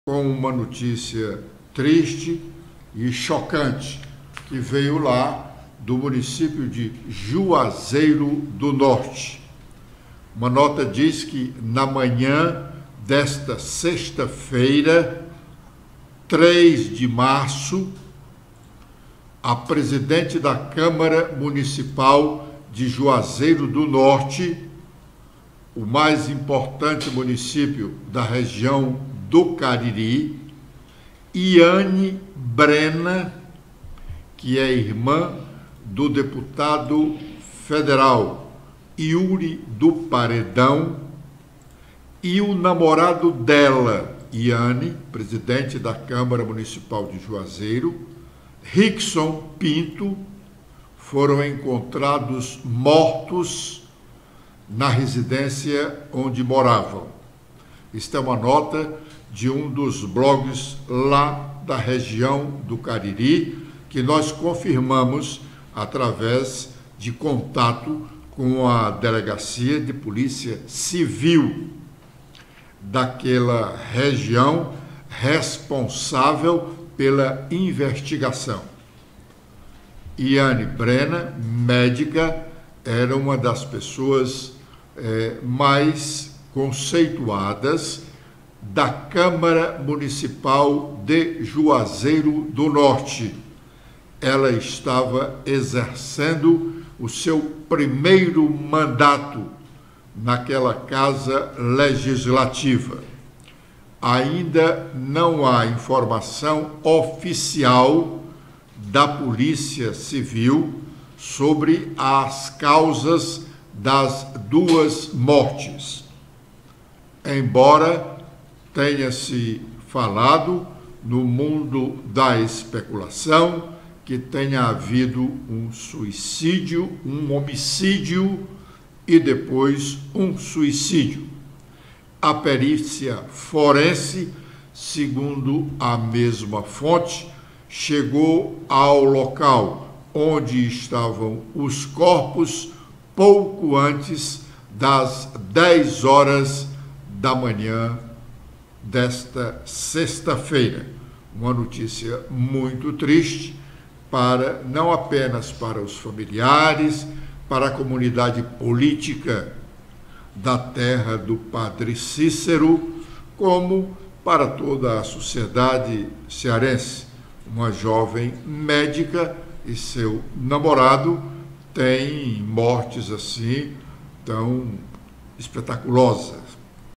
com uma notícia triste e chocante que veio lá do município de Juazeiro do Norte. Uma nota diz que na manhã desta sexta-feira, 3 de março, a presidente da Câmara Municipal de Juazeiro do Norte, o mais importante município da região do Cariri, Iane Brena, que é irmã do deputado federal Yuri do Paredão, e o namorado dela, Iane, presidente da Câmara Municipal de Juazeiro, Rickson Pinto, foram encontrados mortos na residência onde moravam. Esta é uma nota de um dos blogs lá da região do Cariri, que nós confirmamos através de contato com a Delegacia de Polícia Civil daquela região responsável pela investigação. Iane Brena, médica, era uma das pessoas mais conceituadas da Câmara Municipal de Juazeiro do Norte. Ela estava exercendo o seu primeiro mandato naquela casa legislativa. Ainda não há informação oficial da Polícia Civil sobre as causas das duas mortes. Embora tenha-se falado no mundo da especulação que tenha havido um suicídio, um homicídio e depois um suicídio. A perícia forense, segundo a mesma fonte, chegou ao local onde estavam os corpos pouco antes das 10 horas da manhã desta sexta-feira. Uma notícia muito triste, não apenas para os familiares, para a comunidade política da terra do Padre Cícero, como para toda a sociedade cearense. Uma jovem médica e seu namorado têm mortes assim tão espetaculosas.